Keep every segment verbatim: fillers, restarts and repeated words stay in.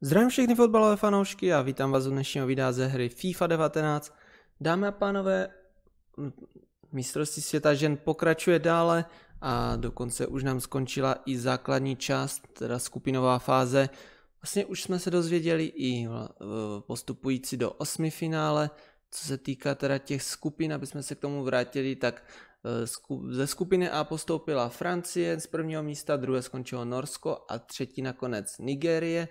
Zdravím všechny fotbalové fanoušky a vítám vás u dnešního videa ze hry FIFA devatenáct. Dámy a pánové, mistrovství světa žen pokračuje dále a dokonce už nám skončila i základní část, teda skupinová fáze. Vlastně už jsme se dozvěděli i postupující do osmifinále. Co se týká teda těch skupin, aby jsme se k tomu vrátili, tak ze skupiny A postoupila Francie z prvního místa, druhé skončilo Norsko a třetí nakonec Nigérie.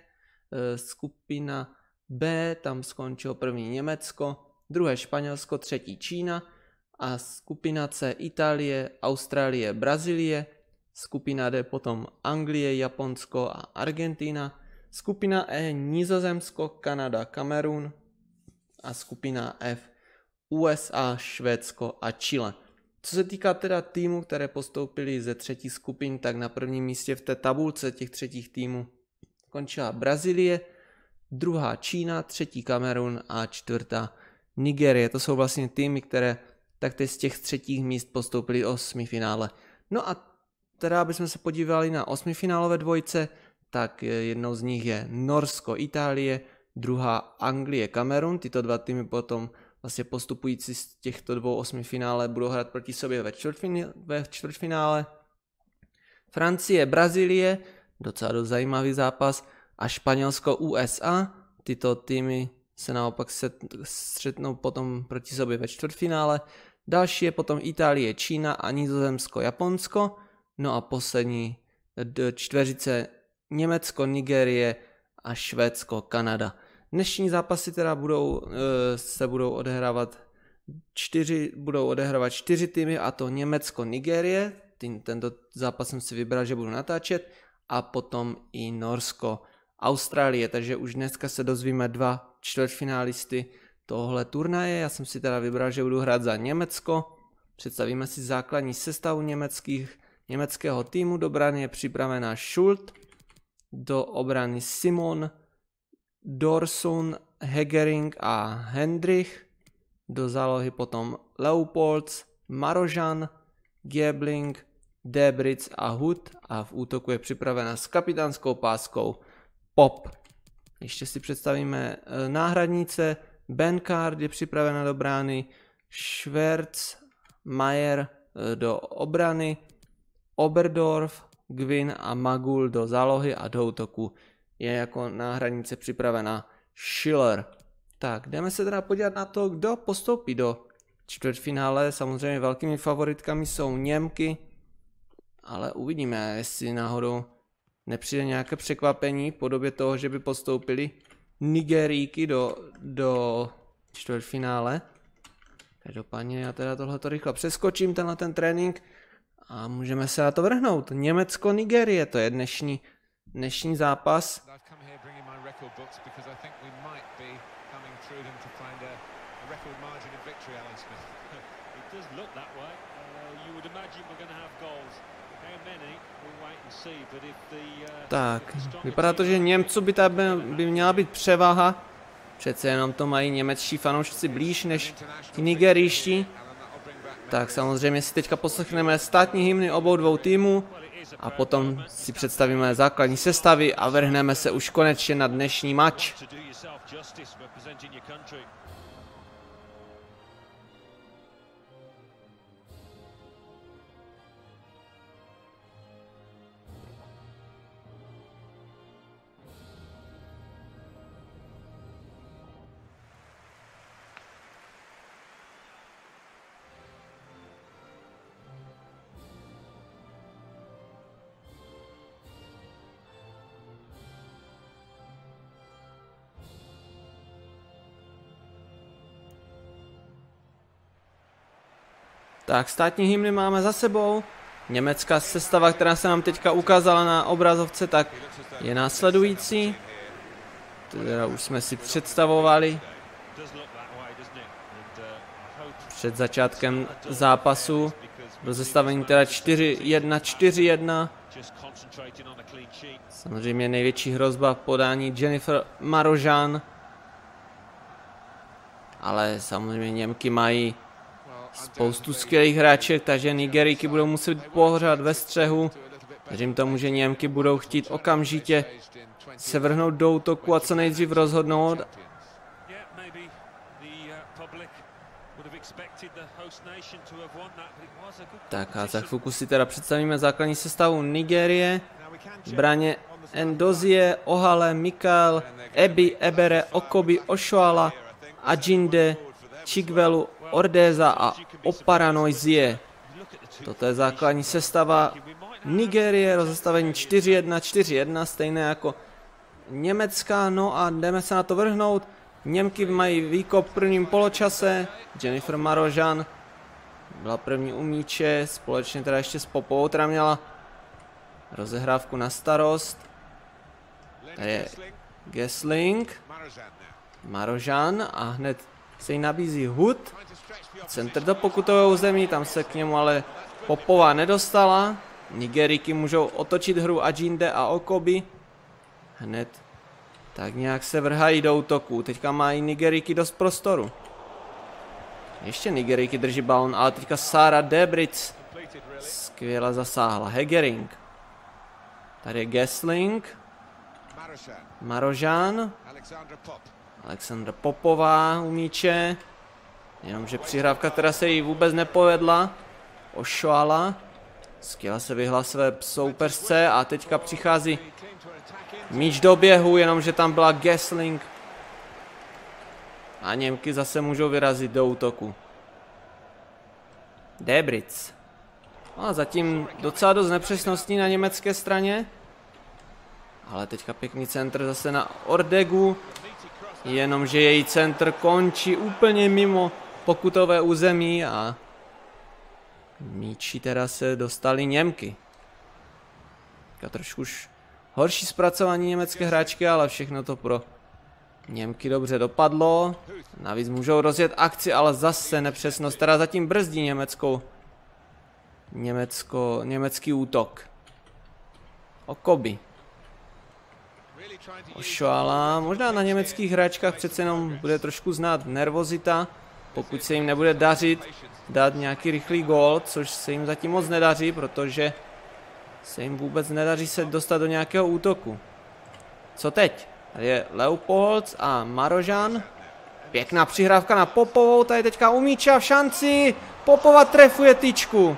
Skupina B, tam skončilo první Německo, druhé Španělsko, třetí Čína a skupina C Itálie, Austrálie, Brazílie, skupina D potom Anglie, Japonsko a Argentina, skupina E Nizozemsko, Kanada, Kamerun a skupina F U S A, Švédsko a Chile. Co se týká teda týmů, které postoupily ze třetí skupin, tak na prvním místě v té tabulce těch třetích týmů končila Brazílie, druhá Čína, třetí Kamerun a čtvrtá Nigérie. To jsou vlastně týmy, které taktéž z těch třetích míst postoupily do osmifinále. No a teda, abychom se podívali na osmifinálové dvojce, tak jednou z nich je Norsko, Itálie, druhá Anglie, Kamerun. Tyto dva týmy potom vlastně postupující z těchto dvou osmifinále budou hrát proti sobě ve, čtvrtfinále, ve čtvrtfinále. Francie, Brazílie, docela dost zajímavý zápas, a Španělsko, U S A. Tyto týmy se naopak střetnou potom proti sobě ve čtvrtfinále. Další je potom Itálie, Čína a Nizozemsko, Japonsko. No a poslední čtveřice Německo, Nigérie a Švédsko, Kanada. Dnešní zápasy teda budou, se budou odehrávat čtyři, budou odehrávat čtyři týmy, a to Německo, Nigérie. Tento zápas jsem si vybral, že budu natáčet. A potom i Norsko, Austrálie, takže už dneska se dozvíme dva čtvrtfinálisty tohle turnaje. Já jsem si teda vybral, že budu hrát za Německo. Představíme si základní sestavu německých, německého týmu. Do obrany je připravená Schult, do obrany Simon, Dorsun, Hegering a Hendrich, do zálohy potom Leupolz, Marožan, Gebling, Debritz a Hut a v útoku je připravena s kapitánskou páskou Pop. Ještě si představíme náhradnice. Benkard je připravena do brány, Schwerz, Mayer do obrany, Oberdorf, Gwyn a Magul do zálohy a do útoku je jako náhradnice připravena Schiller. Tak, jdeme se teda podívat na to, kdo postoupí do čtvrtfinále. Samozřejmě velkými favoritkami jsou Němky, ale uvidíme, jestli náhodou nepřijde nějaké překvapení v podobě toho, že by postoupili Nigerijky do, do čtvrtfinále. Každopádně já teda tohleto rychle přeskočím, tenhle ten trénink, a můžeme se na to vrhnout. Německo, Nigérie, to je dnešní, dnešní zápas. Tak, vypadá to, že Němců by ta by, by měla být převaha. Přece jenom to mají němečtí fanoušci blíž než ti nigerijští. Tak samozřejmě si teďka poslechneme státní hymny obou dvou týmů a potom si představíme základní sestavy a vrhneme se už konečně na dnešní mač. Tak, státní hymny máme za sebou. Německá sestava, která se nám teďka ukázala na obrazovce, tak je následující. Teda už jsme si představovali před začátkem zápasu. Rozestavení teda čtyři jedna čtyři jedna. Samozřejmě největší hrozba v podání Jennifer Marožan. Ale samozřejmě Němky mají spoustu skvělých hráček, takže Nigerijky budou muset pořád ve střehu. Věřím tomu, že Němky budou chtít okamžitě se vrhnout do útoku a co nejdřív rozhodnout. Tak a za chvilku si teda představíme základní sestavu Nigérie. Braně Ndozie, Ohale, Mikael, Ebi, Ebere, Okobi, Oshoala, Ajinde, Chigwelu, Ordeza a Oparanoizie. Toto je základní sestava Nigérie, rozestavení čtyři jedna, čtyři jedna, stejné jako Německá. No a jdeme se na to vrhnout. Němky mají výkop v prvním poločase. Jennifer Marožan byla první u míče, společně teda ještě s Popovou, která měla rozehrávku na starost. Tady je Gessling, Marožan a hned se jí nabízí Hood. Centr do pokutového území, tam se k němu ale Popová nedostala. Nigeriky můžou otočit hru Ajinde a Okobi. Hned tak nějak se vrhají do útoku. Teďka mají Nigeriky dost prostoru. Ještě Nigeriky drží balon, ale teďka Sarah Debrits skvěle zasáhla. Hegering. Tady je Gessling. Marožan. Alexandra Popová u míče. Jenomže přihrávka, která se jí vůbec nepovedla. Oshoala. Skvěle se vyhla své soupeřce a teďka přichází míč do běhu, jenomže tam byla Gessling. A Němky zase můžou vyrazit do útoku. Debrits. A zatím docela dost nepřesností na německé straně. Ale teďka pěkný centr zase na Ordegu. Jenomže její centr končí úplně mimo pokutové území a míči teda se dostali Němky. Teďka trošku už horší zpracování německé hráčky, ale všechno to pro Němky dobře dopadlo. Navíc můžou rozjet akci, ale zase nepřesnost, teda zatím brzdí německou, německo, německý útok. Okobi. Oshoala. Možná na německých hráčkách přece jenom bude trošku znát nervozita, pokud se jim nebude dařit dát nějaký rychlý gól, což se jim zatím moc nedaří, protože se jim vůbec nedaří se dostat do nějakého útoku. Co teď? Tady je Leupolz a Marožan. Pěkná přihrávka na Popovou, tady teďka u míče a v šanci. Popova trefuje tyčku.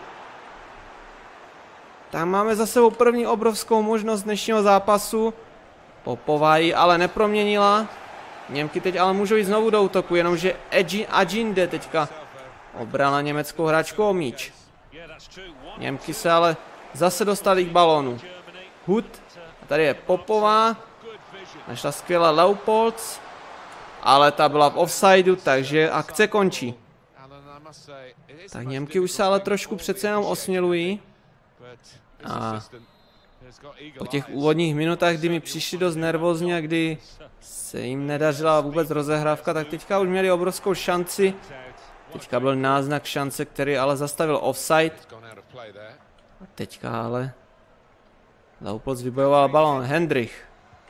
Tak máme za sebou první obrovskou možnost dnešního zápasu. Popová ji ale neproměnila. Němky teď ale můžou jít znovu do útoku, jenomže Ajinde teďka obrala německou hráčku o míč. Němky se ale zase dostali k balónu. Hood. A tady je Popová. Našla skvěle Leupolz. Ale ta byla v offsideu, takže akce končí. Tak Němky už se ale trošku přece jenom osmělují. A po těch úvodních minutách, kdy mi přišli dost nervózně a kdy se jim nedařila vůbec rozehrávka, tak teďka už měli obrovskou šanci. Teďka byl náznak šance, který ale zastavil offside. A teďka ale Leupolz vybojoval balón. Hendrich.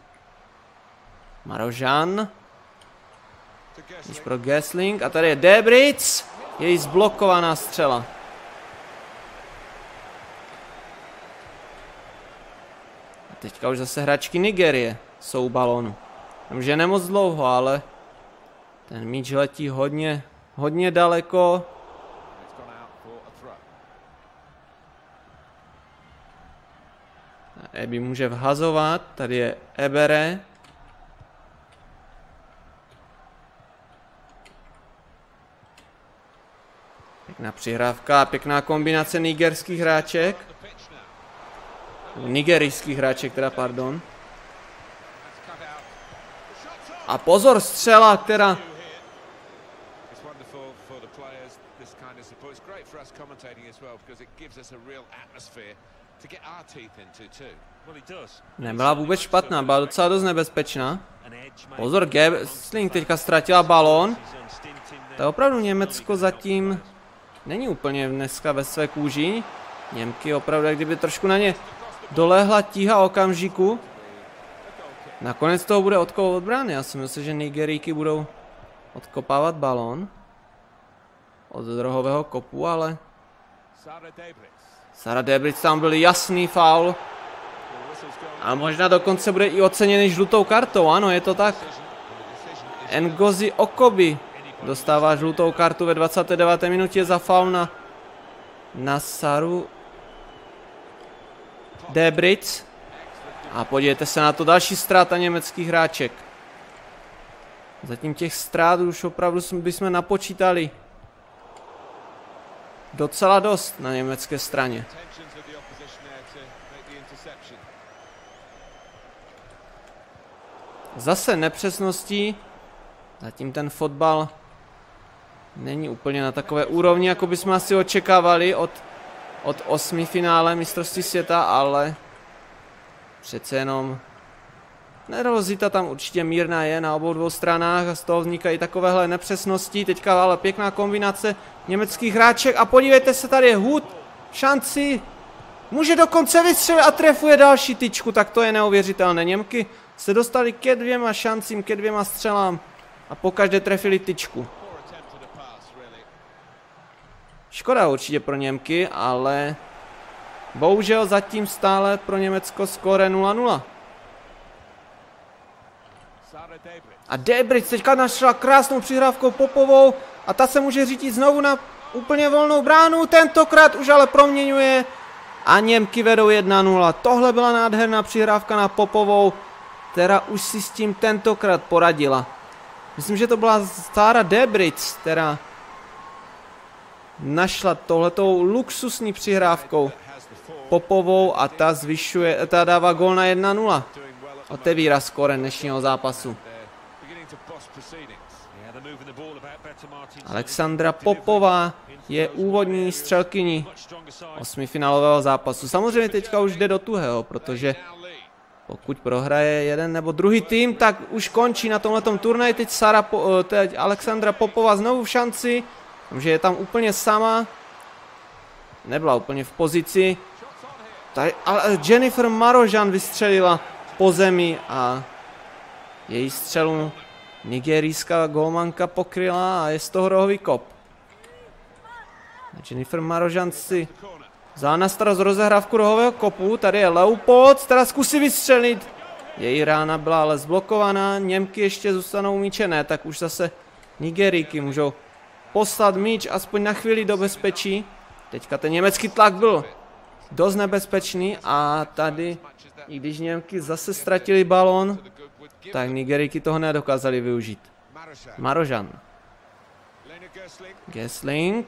Marožan. Když pro Gessling. A tady je Debrits. Její zblokovaná střela. A teďka už zase hráčky Nigérie jsou u balónu. Že nemoc dlouho, ale ten míč letí hodně, hodně daleko. Ebi může vhazovat. Tady je Ebere. Pěkná přihrávka, pěkná kombinace nigerských hráček. Nigerijských hráček, teda pardon. A pozor, střela, která... Nebyla vůbec špatná, byla docela dost nebezpečná. Pozor, Gessling teďka ztratila balón. To je opravdu Německo zatím není úplně dneska ve své kůži. Němky opravdu, jak kdyby trošku na ně dolehla tíha okamžiku. Nakonec toho bude odkop od brány. Já si myslím, že Nigerijky budou odkopávat balón od rohového kopu, ale Sara Debritz, tam byl jasný faul. A možná dokonce bude i oceněný žlutou kartou, ano, je to tak. Ngozi Okobi dostává žlutou kartu ve dvacáté deváté minutě za faul na, na Saru Debritz. A podívejte se na to, další ztráta německých hráček. Zatím těch ztrát už opravdu bychom napočítali docela dost na německé straně. Zase nepřesností. Zatím ten fotbal není úplně na takové úrovni, jako bychom asi očekávali od, od osmi finále mistrovství světa, ale přece jenom nervozita tam určitě mírná je na obou dvou stranách a z toho vznikají takovéhle nepřesnosti. Teďka ale pěkná kombinace německých hráček a podívejte se, tady je Hud, šanci, může dokonce vystřelit a trefuje další tyčku, tak to je neuvěřitelné. Němky se dostali ke dvěma šancím, ke dvěma střelám a pokaždé trefili tyčku. Škoda určitě pro Němky, ale bohužel zatím stále pro Německo skóre nula nula. A Debritz teďka našla krásnou přihrávkou Popovou a ta se může řídit znovu na úplně volnou bránu, tentokrát už ale proměňuje a Němky vedou jedna nula. Tohle byla nádherná přihrávka na Popovou, která už si s tím tentokrát poradila. Myslím, že to byla Sara Debritz, která našla tohletou luxusní přihrávkou Popovou a ta zvyšuje, ta dává gól na jedna nula. Otevírá skóre dnešního zápasu. Alexandra Popová je úvodní střelkyní osmifinálového zápasu. Samozřejmě teďka už jde do tuhého, protože pokud prohraje jeden nebo druhý tým, tak už končí na tomhletom turnaji. Teď, Sara po, teď Alexandra Popová znovu v šanci, že je tam úplně sama. Nebyla úplně v pozici. Tady, ale Jennifer Marožan vystřelila po zemi a její střelu nigerijská golmanka pokryla a je z toho rohový kop. Jennifer Marožan si vzala na starost rozehrávku rohového kopu. Tady je Leopold, která zkusí vystřelit. Její rána byla ale zblokovaná. Němky ještě zůstanou míčené, tak už zase Nigerijky můžou poslat míč aspoň na chvíli do bezpečí. Teďka ten německý tlak byl dost nebezpečný a tady, i když Němky zase ztratili balón, tak Nigerijky toho nedokázali využít. Marožan. Gessling.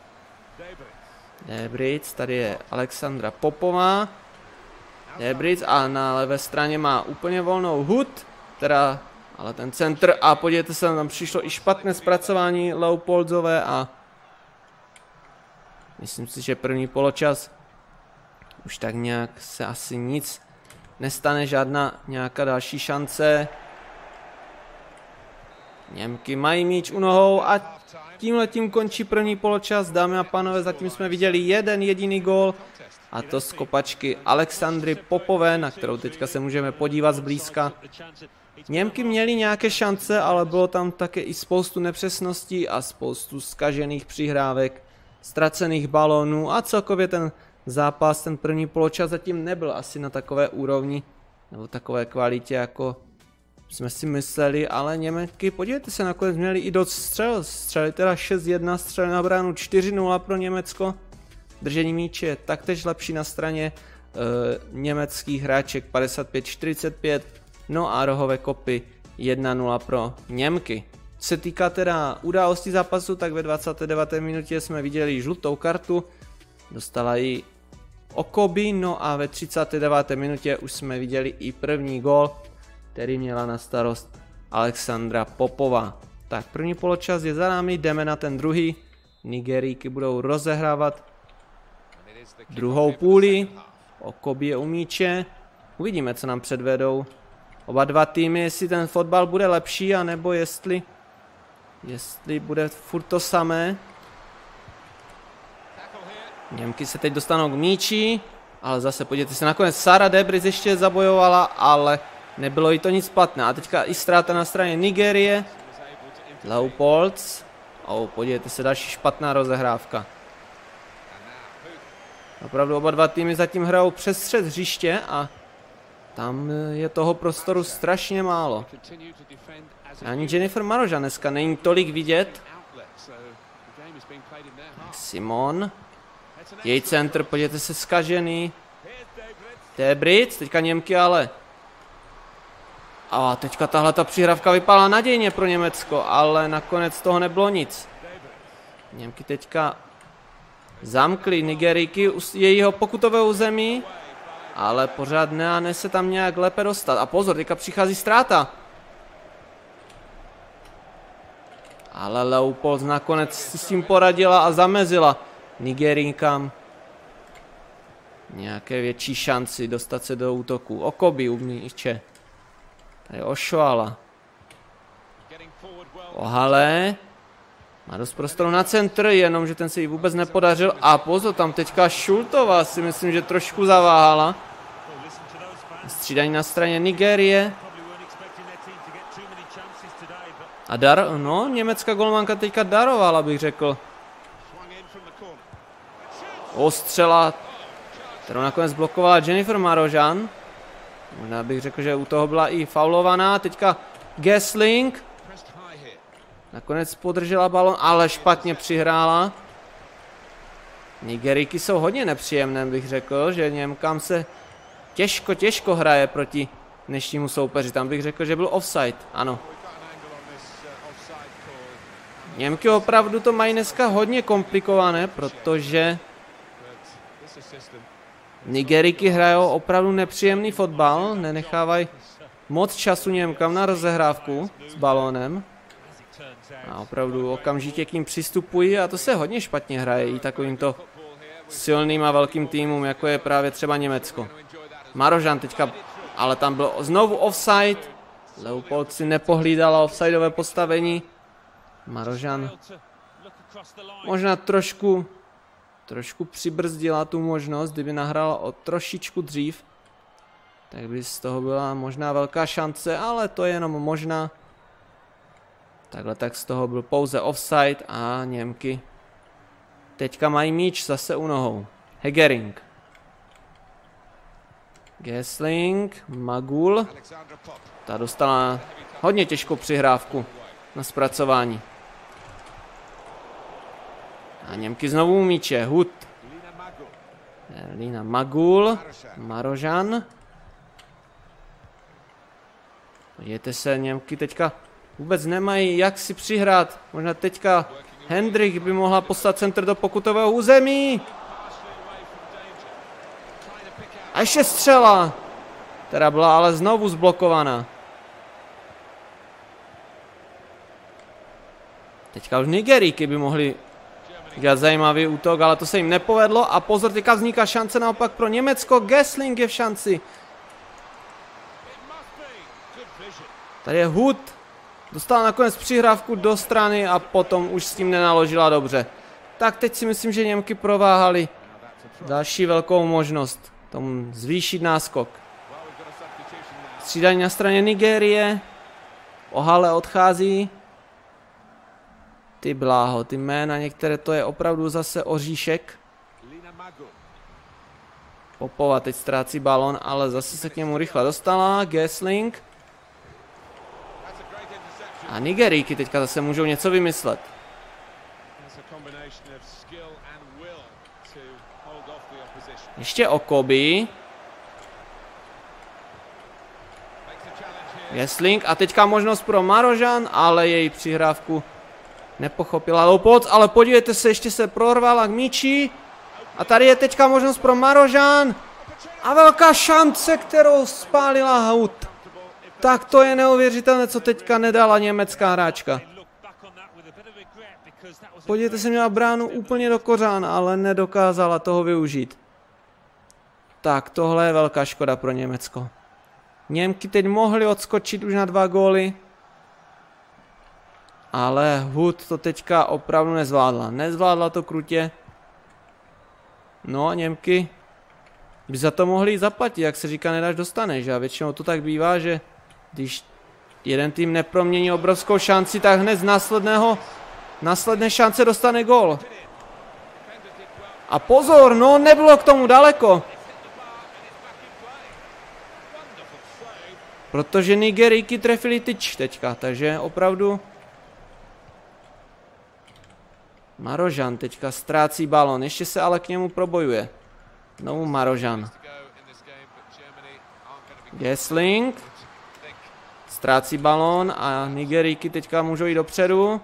Debritz, tady je Alexandra Popová. Debritz a na levé straně má úplně volnou Hud, teda, ale ten centr a podívejte se, tam přišlo i špatné zpracování Leopoldové a myslím si, že první poločas už tak nějak se asi nic nestane, žádná nějaká další šance. Němky mají míč u nohou a tímhletím končí první poločas. Dámy a pánové, zatím jsme viděli jeden jediný gól a to z kopačky Alexandry Popové, na kterou teďka se můžeme podívat zblízka. Němky měly nějaké šance, ale bylo tam také i spoustu nepřesností a spoustu zkažených přihrávek, ztracených balónů a celkově ten zápas, ten první poločas zatím nebyl asi na takové úrovni nebo takové kvalitě, jako jsme si mysleli, ale Němky, podívejte se, nakonec měli i dost střel, střeli teda šest jedna, střeli na bránu čtyři nula pro Německo. Držení míče je taktéž lepší na straně e, německých hráček padesát pět čtyřicet pět, no a rohové kopy jedna nula pro Němky. Co se týká teda událostí zápasu, tak ve dvacáté deváté minutě jsme viděli žlutou kartu, dostala ji Okobi, no a ve třicáté deváté minutě už jsme viděli i první gól, který měla na starost Alexandra Popová. Tak první poločas je za námi, jdeme na ten druhý. Nigerijky budou rozehrávat druhou půli. Okobi je u míče. Uvidíme, co nám předvedou oba dva týmy, jestli ten fotbal bude lepší, anebo jestli, jestli bude furt to samé. Němky se teď dostanou k míči, ale zase podívejte se, nakonec Sara Debritz ještě zabojovala, ale nebylo jí to nic platné. A teďka i ztráta na straně Nigérie. Leopolds. Oh, podívejte se, další špatná rozehrávka. Opravdu oba dva týmy zatím hrajou přes střed hřiště a tam je toho prostoru strašně málo. Ani Jennifer Marožan dneska není tolik vidět. Simon. Její centr, podívejte se, zkažený. Tebric, teďka Němky, ale... A teďka tahle ta přihrávka vypadala nadějně pro Německo, ale nakonec toho nebylo nic. Němky teďka zamkli Nigerijky u jejího pokutového území, ale pořád ne se tam nějak lépe dostat. A pozor, teďka přichází ztráta. Ale Leopold nakonec si s tím poradila a zamezila Nigerijkám nějaké větší šanci dostat se do útoku. Okobi u míče. Tady Ošoala. Ohale. Má dost prostoru na centr, jenomže ten se jí vůbec nepodařil. A pozor, tam teďka Šultová si myslím, že trošku zaváhala. Střídání na straně Nigérie. A dar, no, německá golmanka teďka darovala, bych řekl. Ostřela, kterou nakonec blokovala Jennifer Marožan. Možná bych řekl, že u toho byla i faulovaná. Teďka Gessling. Nakonec podržela balon, ale špatně přihrála. Nigerijky jsou hodně nepříjemné, bych řekl, že Němkám se těžko, těžko hraje proti dnešnímu soupeři. Tam bych řekl, že byl offside, ano. Němky opravdu to mají dneska hodně komplikované, protože Nigerijky hrajou opravdu nepříjemný fotbal, nenechávají moc času Němkám na rozehrávku s balónem. A opravdu okamžitě k ním přistupují a to se hodně špatně hraje i takovýmto silným a velkým týmům, jako je právě třeba Německo. Marožan teďka, ale tam byl znovu offside. Leopold si nepohlídala offsideové postavení. Marožan možná trošku, trošku přibrzdila tu možnost, kdyby nahrála o trošičku dřív. Tak by z toho byla možná velká šance, ale to je jenom možná. Takhle tak z toho byl pouze offside a Němky teďka mají míč zase u nohou. Hegering. Gessling, Magul. Ta dostala hodně těžkou přihrávku na zpracování. A Němky znovu míče. Hud. Lina Magul. Marožan. Podívejte se, Němky teďka vůbec nemají jak si přihrát. Možná teďka Hendrik by mohla poslat centr do pokutového území. A ještě střela. Která byla ale znovu zblokovaná. Teďka už Nigerijky by mohli dělat zajímavý útok, ale to se jim nepovedlo. A pozor, teďka vzniká šance naopak pro Německo. Gessling je v šanci. Tady je Hud. Dostala nakonec přihrávku do strany a potom už s tím nenaložila dobře. Tak teď si myslím, že Němky prováhali další velkou možnost tomu zvýšit náskok. Střídání na straně Nigérie. Ohale odchází. Ty bláho, ty jména některé, to je opravdu zase oříšek. Popova teď ztrácí balon, ale zase se k němu rychle dostala. Gessling. A Nigerijky teďka zase můžou něco vymyslet. Ještě Okobi. Gessling a teďka možnost pro Marožan, ale její přihrávku nepochopila Leopold, ale podívejte se, ještě se prorvala k míči. A tady je teďka možnost pro Marožan. A velká šance, kterou spálila Hud. Tak to je neuvěřitelné, co teďka nedala německá hráčka. Podívejte se, měla bránu úplně do kořán, ale nedokázala toho využít. Tak tohle je velká škoda pro Německo. Němky teď mohly odskočit už na dva góly. Ale Hud to teďka opravdu nezvládla. Nezvládla to krutě. No a Němky by za to mohli zaplatit, jak se říká, nedáš dostaneš. A většinou to tak bývá, že když jeden tým nepromění obrovskou šanci, tak hned z následného, následné šance dostane gól. A pozor, no nebylo k tomu daleko. Protože Nigerijky trefili tyč teďka, takže opravdu Marožan teďka ztrácí balon, ještě se ale k němu probojuje. Znovu Marožan. Gessling ztrácí balon a Nigerijky teďka můžou jít dopředu.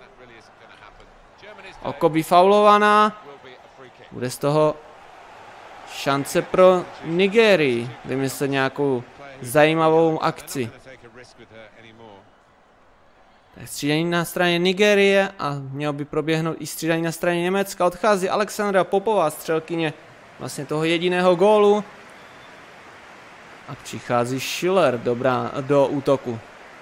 Okobi faulovaná. Bude z toho šance pro Nigerii vymyslet nějakou zajímavou akci. Tak střídání na straně Nigérie a mělo by proběhnout i střídání na straně Německa. Odchází Alexandra Popová, střelkyně vlastně toho jediného gólu. A přichází Schiller dobrá, do útoku.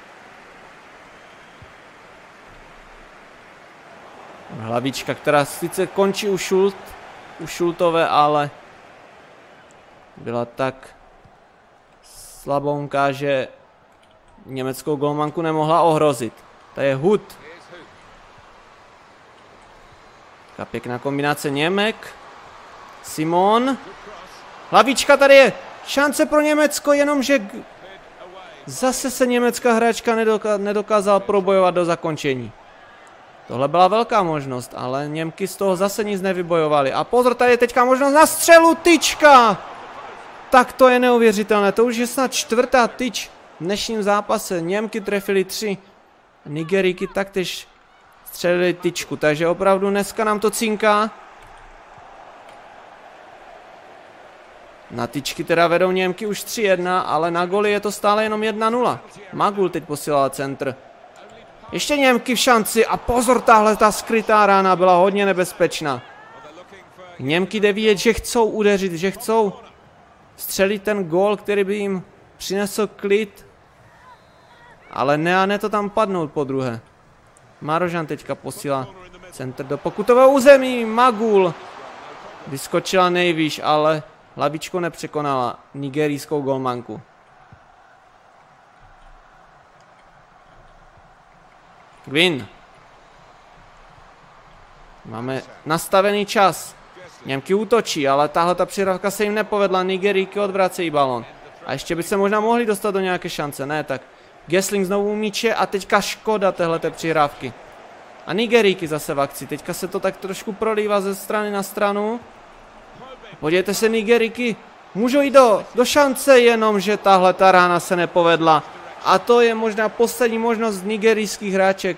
Hlavička, která sice končí u, Schult, u Schultové, ale byla tak slabounká, že německou golmanku nemohla ohrozit. To je Hut. Taká pěkná kombinace Němek. Simon. Hlavička, tady je šance pro Německo, jenomže zase se německá hráčka nedokázala probojovat do zakončení. Tohle byla velká možnost, ale Němky z toho zase nic nevybojovaly. A pozor, tady je teďka možnost na střelu, tyčka! Tak to je neuvěřitelné, to už je snad čtvrtá tyč v dnešním zápase. Němky trefili tři, Nigerijky taktéž střelili tyčku, takže opravdu dneska nám to cinká. Na tyčky teda vedou Němky už tři jedna, ale na goly je to stále jenom jedna nula. Magul teď posílala centr. Ještě Němky v šanci a pozor, tahle ta skrytá rána byla hodně nebezpečná. Němky jde vidět, že chcou udeřit, že chcou střelit ten gól, který by jim přinesl klid. Ale ne a ne to tam padnout po druhé. Marožan teďka posílá centr do pokutového území. Magul vyskočila nejvýš, ale hlavičko nepřekonala nigerijskou golmanku. Gwyn. Máme nastavený čas. Němky útočí, ale tahle ta přihrávka se jim nepovedla. Nigerijky odvracejí balon. A ještě by se možná mohli dostat do nějaké šance. Ne, tak Gessling znovu míče a teďka škoda téhleté přihrávky. A Nigerijky zase v akci. Teďka se to tak trošku prolívá ze strany na stranu. Podívejte se, Nigerijky můžou jít do, do šance, jenomže tahle ta rána se nepovedla. A to je možná poslední možnost nigerijských hráček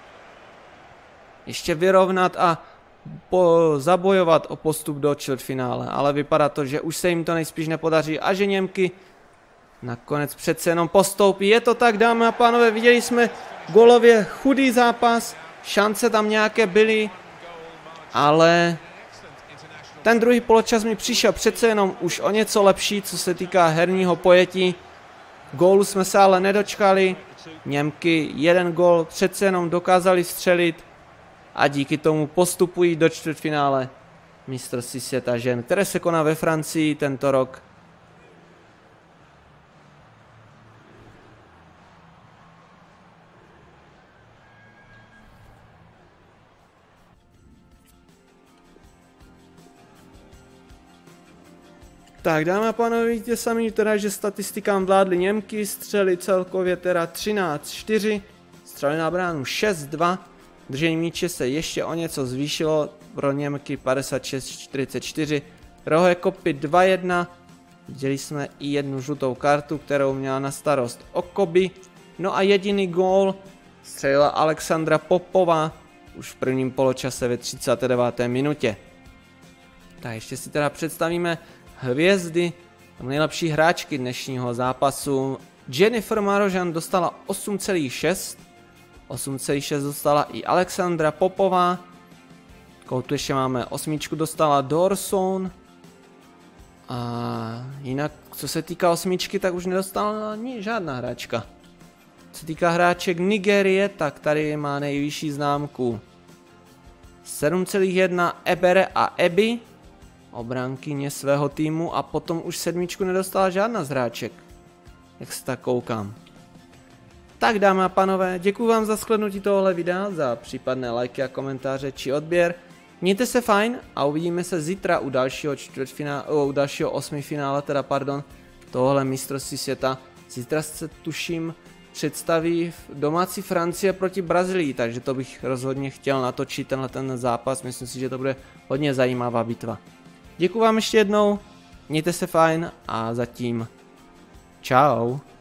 ještě vyrovnat a po, zabojovat o postup do čtvrtfinále. Ale vypadá to, že už se jim to nejspíš nepodaří a že Němky nakonec přece jenom postoupí. Je to tak, dámy a pánové, viděli jsme golově chudý zápas, šance tam nějaké byly, ale ten druhý poločas mi přišel přece jenom už o něco lepší, co se týká herního pojetí. Gólu jsme se ale nedočkali, Němky jeden gól přece jenom dokázali střelit a díky tomu postupují do čtvrtfinále mistrovství světa žen, které se koná ve Francii tento rok. Tak, dámy a pánové, vidíte sami teda, že statistikám vládly Němky, střely celkově teda třináct čtyři, střely na bránu šest dva, držení míče se ještě o něco zvýšilo pro Němky padesát šest čtyřicet čtyři, rohé kopy dva jedna, viděli jsme i jednu žlutou kartu, kterou měla na starost Okobi, no a jediný gól střelila Alexandra Popová už v prvním poločase ve třicáté deváté minutě. Tak ještě si teda představíme hvězdy, nejlepší hráčky dnešního zápasu. Jennifer Marožan dostala osm celá šest, osm celá šest dostala i Alexandra Popová. Koutu ještě máme osmičku, dostala Dorson. A jinak, co se týká osmičky, tak už nedostala ani žádná hráčka. Co se týká hráček Nigérie, tak tady má nejvyšší známku sedm celá jedna Ebere a Ebi, obránkyně svého týmu, a potom už sedmičku nedostala žádná z hráček, jak se tak koukám. Tak, dámy a pánové, děkuji vám za shlédnutí tohohle videa, za případné lajky a komentáře či odběr. Mějte se fajn a uvidíme se zítra u dalšího čtvrtfinále, u dalšího osmifinále, teda pardon, tohle mistrovství světa. Zítra se tuším představí domácí Francie proti Brazílii, takže to bych rozhodně chtěl natočit tenhle ten zápas, myslím si, že to bude hodně zajímavá bitva. Děkuji vám ještě jednou, mějte se fajn a zatím čau.